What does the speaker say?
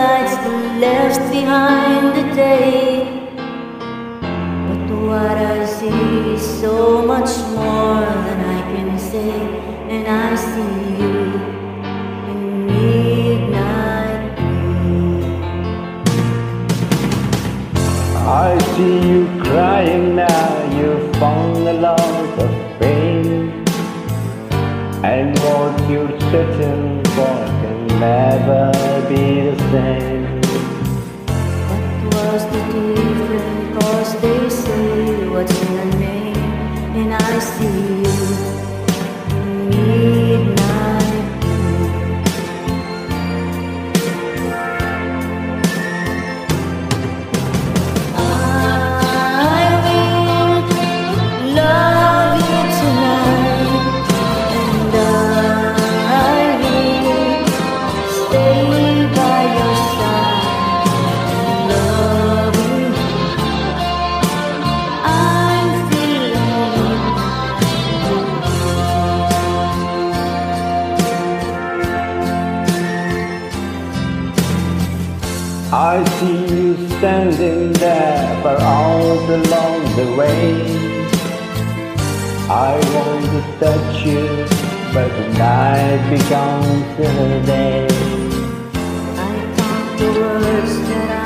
lights left behind the day. But what I see is so much more than I can say. And I see you in midnight blue. I see you crying now, you found a lot of pain. And what you're searching for can never be the same. What was the difference? 'Cause they say what's in a name. And I see you in midnight blue. I will love you tonight, and I will stay by your side, love you. I'm feeling I see you standing there far out along the way. I want to touch you, but the night becomes the day. I found the words that